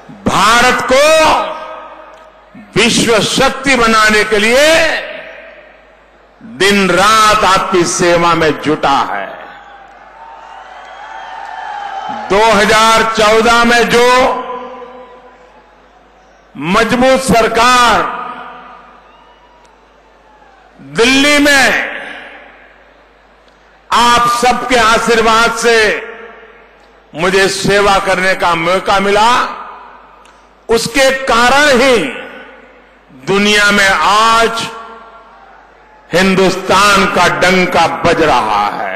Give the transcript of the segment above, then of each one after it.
भारत को विश्व शक्ति बनाने के लिए दिन रात आपकी सेवा में जुटा है। 2014 में जो मजबूत सरकार दिल्ली में आप सबके आशीर्वाद से मुझे सेवा करने का मौका मिला, उसके कारण ही दुनिया में आज हिंदुस्तान का डंका बज रहा है।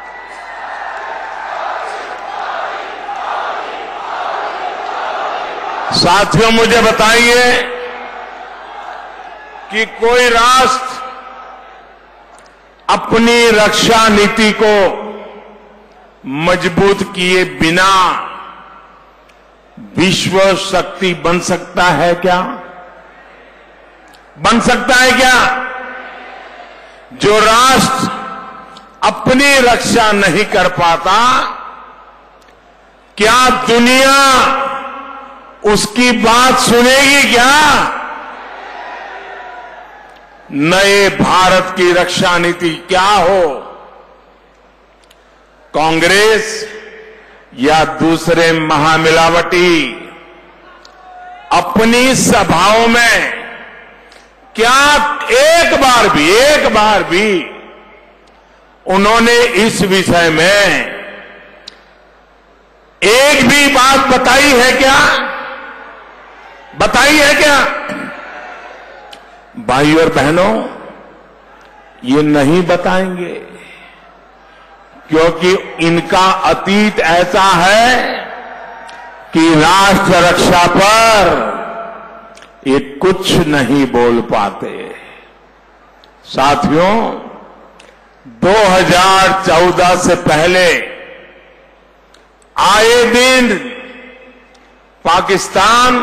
साथियों, मुझे बताइए कि कोई राष्ट्र अपनी रक्षा नीति को मजबूत किए बिना विश्व शक्ति बन सकता है क्या? बन सकता है क्या? जो राष्ट्र अपनी रक्षा नहीं कर पाता, क्या दुनिया उसकी बात सुनेगी क्या? नए भारत की रक्षा नीति क्या हो? कांग्रेस या दूसरे महामिलावटी अपनी सभाओं में क्या एक बार भी उन्होंने इस विषय में एक भी बात बताई है क्या? बताई है क्या? भाई और बहनों, ये नहीं बताएंगे, क्योंकि इनका अतीत ऐसा है कि राष्ट्र रक्षा पर ये कुछ नहीं बोल पाते। साथियों, 2014 से पहले आए दिन पाकिस्तान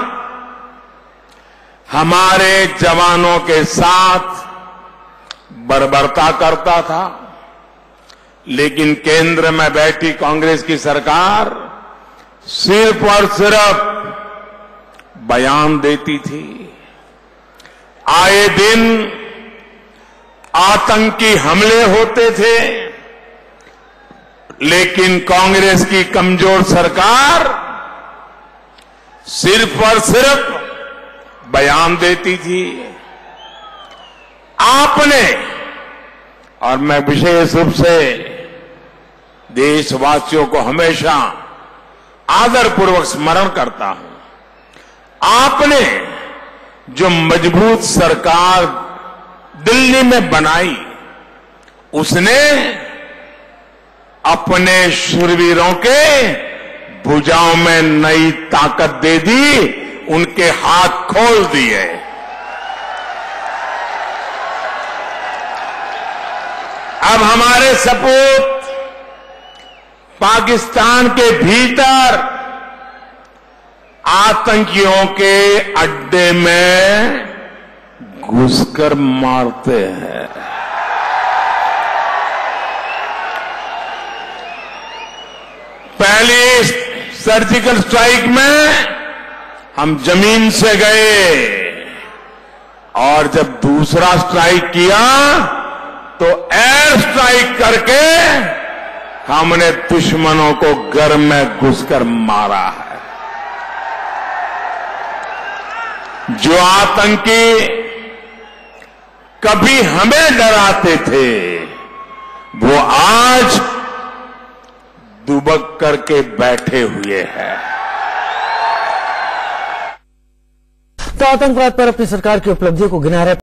हमारे जवानों के साथ बर्बरता करता था, लेकिन केंद्र में बैठी कांग्रेस की सरकार सिर्फ और सिर्फ बयान देती थी। आए दिन आतंकी हमले होते थे, लेकिन कांग्रेस की कमजोर सरकार सिर्फ और सिर्फ बयान देती थी। आपने, और मैं विशेष रूप से देशवासियों को हमेशा आदरपूर्वक स्मरण करता हूं, आपने जो मजबूत सरकार दिल्ली में बनाई, उसने अपने शूरवीरों के भुजाओं में नई ताकत दे दी, उनके हाथ खोल दिए। अब हमारे सपूत पाकिस्तान के भीतर आतंकियों के अड्डे में घुसकर मारते हैं। पहली सर्जिकल स्ट्राइक में हम जमीन से गए, और जब दूसरा स्ट्राइक किया तो एयर स्ट्राइक करके हमने दुश्मनों को घर में घुसकर मारा है। जो आतंकी कभी हमें डराते थे, वो आज दुबक करके बैठे हुए हैं। तो आतंकवाद पर अपनी सरकार की उपलब्धियों को गिना रहे